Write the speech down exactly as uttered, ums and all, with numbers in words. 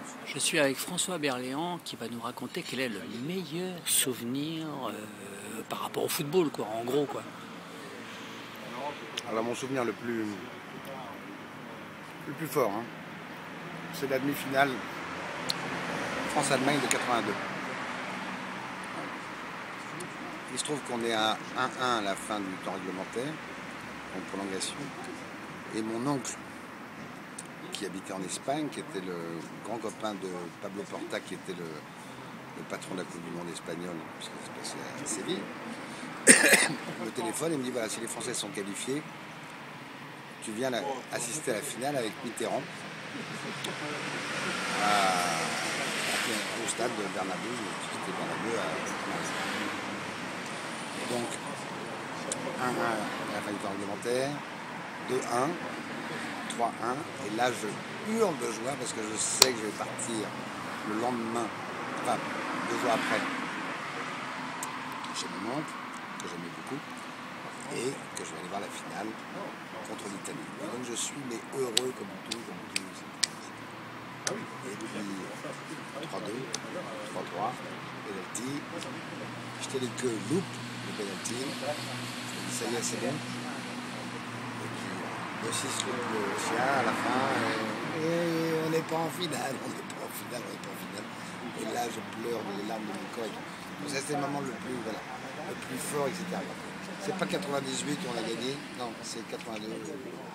Je suis avec François Berléand qui va nous raconter quel est le meilleur souvenir euh, par rapport au football, quoi, en gros, quoi. Alors mon souvenir le plus, le plus fort, hein, c'est la demi-finale France-Allemagne de quatre-vingt-deux. Il se trouve qu'on est à un un à la fin du temps réglementaire, en prolongation, et mon oncle, qui habitait en Espagne, qui était le grand copain de Pablo Porta, qui était le, le patron de la Coupe du Monde espagnole, puisque ça se passait à Séville, le téléphone et me dit voilà, si les Français sont qualifiés, tu viens la, assister à la finale avec Mitterrand à, au stade de Bernabeu, c'était Bernabeu à, donc un un à la fin du temps réglementaire, deux un, trois un, et là je hurle de joie parce que je sais que je vais partir le lendemain, enfin deux jours après, chez mon oncle, que j'aimais beaucoup, et que je vais aller voir la finale contre l'Italie. Et donc je suis mais heureux comme tout, comme tout. Et puis trois deux, trois trois, penalty, j'étais les queues loupe le penalty, je me dis ça y est c'est bon. Et puis le six le sien à la fin, et, et on n'est pas en finale, on n'est pas en finale, on n'est pas en finale. Et là je pleure les larmes de mon corps. Donc ça c'était le moment le plus, voilà, le plus fort, et cetera. C'est pas quatre-vingt-dix-huit où on a gagné, non, c'est quatre-vingt-deux.